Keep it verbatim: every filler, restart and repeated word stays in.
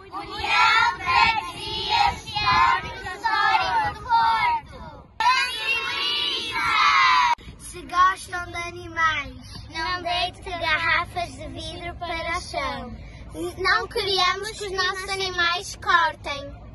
União Freguesia Histórico do Porto. Se gostam de animais, não deite garrafas de vidro para o chão. Não queremos que os nossos animais cortem.